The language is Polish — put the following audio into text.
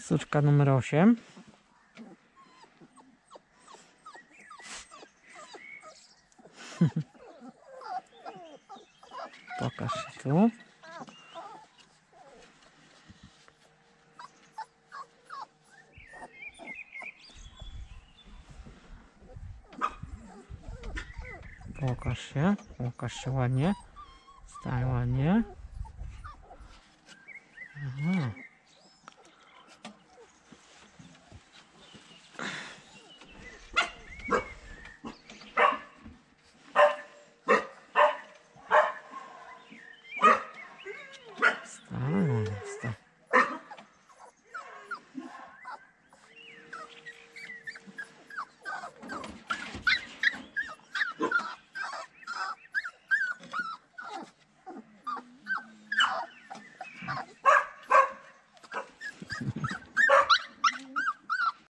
Suczka numer 8. Pokaż się tu. Pokaż się ładnie. Stań ładnie. Aha. Stań.